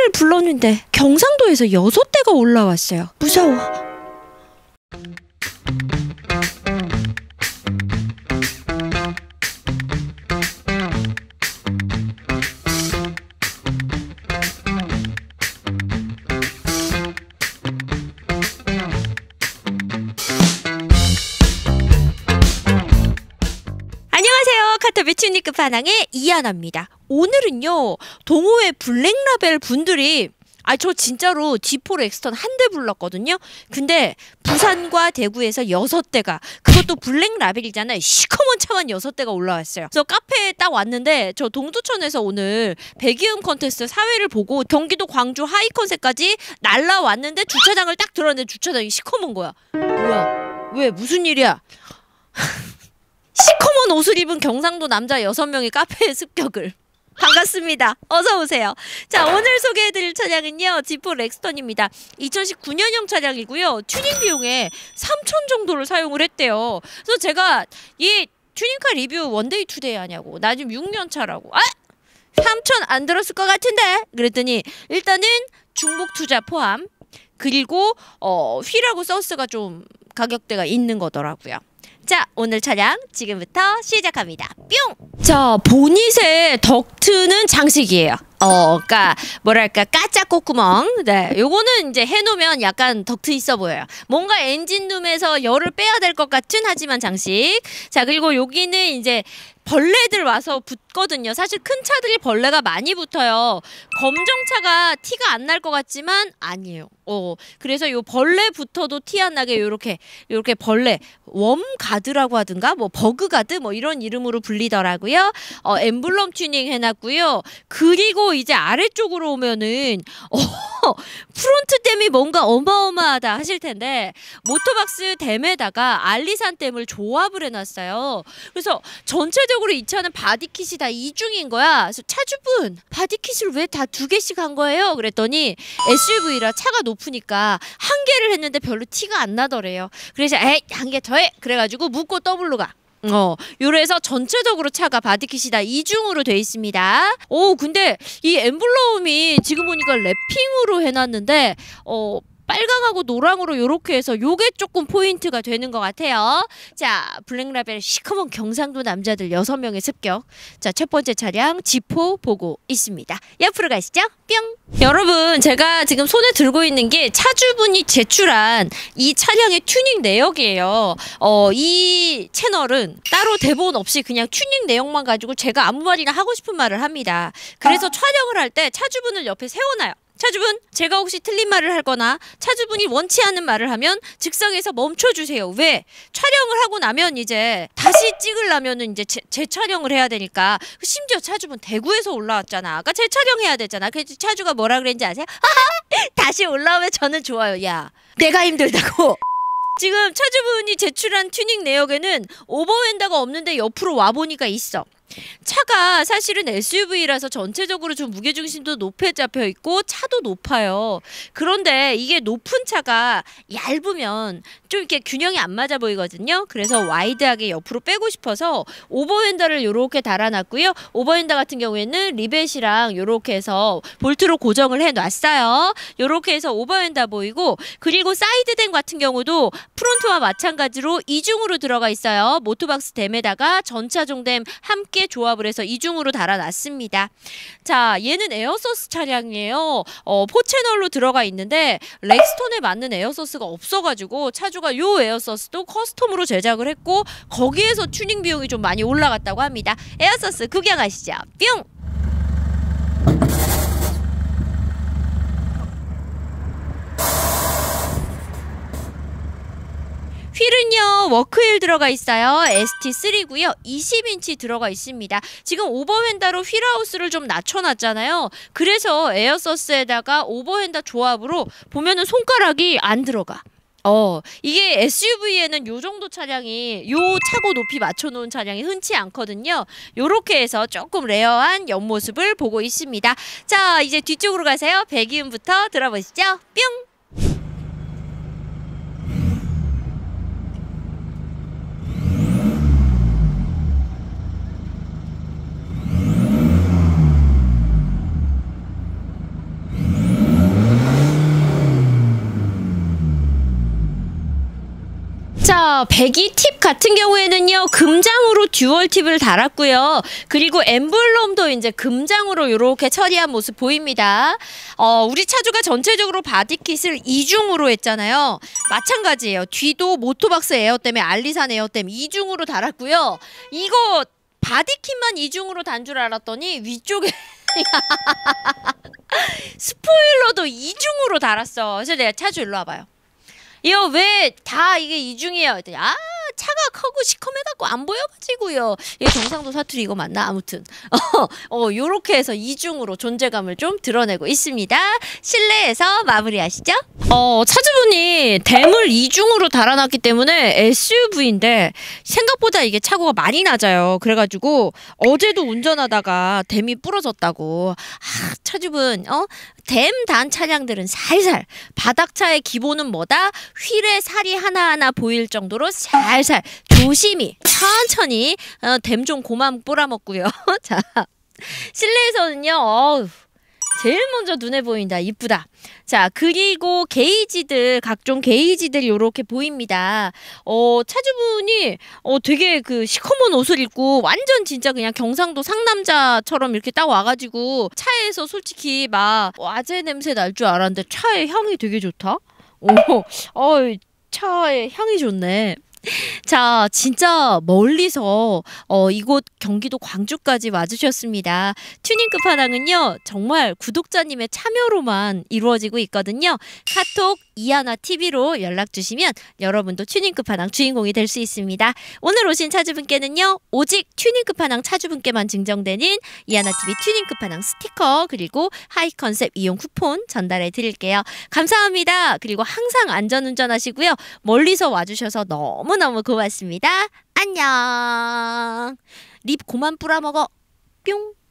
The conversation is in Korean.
대를 불렀는데 경상도에서 6대가 올라왔어요. 무서워. 카터비 튜닝 끝판왕의 이하나입니다. 오늘은요, 동호회 블랙라벨 분들이 저 진짜로 G4 엑스턴 한 대 불렀거든요. 근데 부산과 대구에서 6대가, 그것도 블랙라벨이잖아요. 시커먼 차만 6대가 올라왔어요. 그래서 카페에 딱 왔는데 저 동두천에서 오늘 배기음 컨테스트 사회를 보고 경기도 광주 하이컨셋까지 날라왔는데 주차장을 딱 들었는데 주차장이 시커먼 거야. 뭐야? 왜? 무슨 일이야? 시커먼 옷을 입은 경상도 남자 6명이 카페에 습격을. 반갑습니다. 어서오세요. 자, 오늘 소개해드릴 차량은요, G4 렉스턴입니다. 2019년형 차량이고요. 튜닝 비용에 3천 정도를 사용을 했대요. 그래서 제가 이 튜닝카 리뷰 원데이 투데이 하냐고, 나 지금 6년 차라고. 3천 안 들었을 것 같은데? 그랬더니 일단은 중복 투자 포함, 그리고 휠하고 서스가 좀 가격대가 있는 거더라고요. 자, 오늘 차량 지금부터 시작합니다. 뿅! 자, 보닛의 덕트는 장식이에요. 그러니까 뭐랄까 까짜 콧구멍. 네, 요거는 이제 해놓으면 약간 덕트 있어 보여요. 뭔가 엔진룸에서 열을 빼야 될 것 같은 하지만 장식. 자, 그리고 여기는 이제 벌레들 와서 붙거든요. 사실 큰 차들이 벌레가 많이 붙어요. 검정차가 티가 안 날 것 같지만 아니에요. 그래서 요 벌레 붙어도 티 안 나게 요렇게 벌레 웜가드라고 하든가 뭐 버그가드 뭐 이런 이름으로 불리더라고요. 엠블럼 튜닝 해놨고요. 그리고 이제 아래쪽으로 오면은 프론트 댐이 뭔가 어마어마하다 하실 텐데 모터박스 댐에다가 알리산 댐을 조합을 해놨어요. 그래서 전체적으로 이 차는 바디킷이 다 이중인 거야. 그래서 차주분 바디킷을 왜 다 2개씩 한 거예요? 그랬더니 SUV라 차가 높으니까 한 개를 했는데 별로 티가 안 나더래요. 그래서 한 개 더 해. 그래가지고 묶고 더블로 가. 요래서 전체적으로 차가 바디킷이 다 이중으로 돼 있습니다. 근데 이 엠블럼이 지금 보니까 랩핑으로 해놨는데 빨강하고 노랑으로 요렇게 해서 요게 조금 포인트가 되는 것 같아요. 자, 블랙라벨 시커먼 경상도 남자들 6명의 습격. 자, 첫 번째 차량 G4 보고 있습니다. 옆으로 가시죠. 뿅! 여러분, 제가 지금 손에 들고 있는 게 차주분이 제출한 이 차량의 튜닝 내역이에요. 이 채널은 따로 대본 없이 그냥 튜닝 내역만 가지고 제가 아무 말이나 하고 싶은 말을 합니다. 그래서 촬영을 할 때 차주분을 옆에 세워놔요. 차주분, 제가 혹시 틀린 말을 하거나 차주분이 원치 않는 말을 하면 즉석에서 멈춰주세요. 왜? 촬영을 하고 나면 이제 다시 찍으려면은 이제 재촬영을 해야 되니까. 심지어 차주분 대구에서 올라왔잖아. 아까 재촬영해야 되잖아. 그래서 차주가 뭐라 그랬는지 아세요? 다시 올라오면 저는 좋아요. 야, 내가 힘들다고. 지금 차주분이 제출한 튜닝 내역에는 오버핸다가 없는데 옆으로 와보니까 있어. 차가 사실은 SUV라서 전체적으로 좀 무게중심도 높게 잡혀 있고 차도 높아요. 그런데 이게 높은 차가 얇으면 좀 이렇게 균형이 안 맞아 보이거든요. 그래서 와이드하게 옆으로 빼고 싶어서 오버핸더를 이렇게 달아놨고요. 오버핸더 같은 경우에는 리벳이랑 이렇게 해서 볼트로 고정을 해놨어요. 이렇게 해서 오버핸더 보이고, 그리고 사이드댐 같은 경우도 프론트와 마찬가지로 이중으로 들어가 있어요. 모터박스 댐에다가 전차종 댐 함께 조합을 해서 이중으로 달아놨습니다. 자, 얘는 에어소스 차량이에요. 4채널로 들어가 있는데 렉스턴에 맞는 에어소스가 없어가지고 차주가 요 에어소스도 커스텀으로 제작을 했고 거기에서 튜닝 비용이 좀 많이 올라갔다고 합니다. 에어소스 구경하시죠. 뿅! 휠은요 워크휠 들어가 있어요. ST3고요. 20인치 들어가 있습니다. 지금 오버핸다로 휠하우스를 좀 낮춰놨잖아요. 그래서 에어서스에다가 오버핸다 조합으로 보면은 손가락이 안 들어가. 이게 SUV에는 요 정도 차량이 요 차고 높이 맞춰놓은 차량이 흔치 않거든요. 요렇게 해서 조금 레어한 옆모습을 보고 있습니다. 자, 이제 뒤쪽으로 가세요. 배기음부터 들어보시죠. 뿅! 배기 팁 같은 경우에는요, 금장으로 듀얼 팁을 달았고요. 그리고 엠블럼도 이제 금장으로 이렇게 처리한 모습 보입니다. 우리 차주가 전체적으로 바디킷을 이중으로 했잖아요. 마찬가지예요. 뒤도 모토박스 에어댐에 알리산 에어댐 이중으로 달았고요. 이거 바디킷만 이중으로 단 줄 알았더니 위쪽에 스포일러도 이중으로 달았어. 그래서 내가 차주 일로 와봐요. 이거 왜 다 이게 이중이에요? 차가 크고 시커매갖고 안 보여가지고요. 이게 경상도 사투리 이거 맞나? 아무튼 요렇게 해서 이중으로 존재감을 좀 드러내고 있습니다. 실내에서 마무리하시죠. 차주분이 댐을 이중으로 달아놨기 때문에 SUV인데 생각보다 이게 차고가 많이 낮아요. 그래가지고 어제도 운전하다가 댐이 부러졌다고. 차주분 댐 단 차량들은 살살, 바닥차의 기본은 뭐다? 휠에 살이 하나하나 보일 정도로 살살 조심히 천천히 댐 좀 고만 뿌라먹고요. 자, 실내에서는요, 제일 먼저 눈에 보인다. 이쁘다. 자, 그리고 게이지들, 각종 게이지들 요렇게 보입니다. 차주분이 되게 그 시커먼 옷을 입고 완전 진짜 그냥 경상도 상남자처럼 이렇게 딱 와가지고 차에서 솔직히 막 아재 냄새 날 줄 알았는데 차의 향이 되게 좋다. 차의 향이 좋네. 자, 진짜 멀리서 이곳 경기도 광주까지 와주셨습니다. 튜닝 끝판왕은요, 정말 구독자님의 참여로만 이루어지고 있거든요. 카톡 이하나 TV로 연락 주시면 여러분도 튜닝 끝판왕 주인공이 될 수 있습니다. 오늘 오신 차주분께는요, 오직 튜닝 끝판왕 차주분께만 증정되는 이하나 TV 튜닝 끝판왕 스티커 그리고 하이 컨셉 이용 쿠폰 전달해 드릴게요. 감사합니다. 그리고 항상 안전운전 하시고요. 멀리서 와주셔서 너무너무 고맙습니다. 안녕. 립 고만 뿌려먹어. 뿅.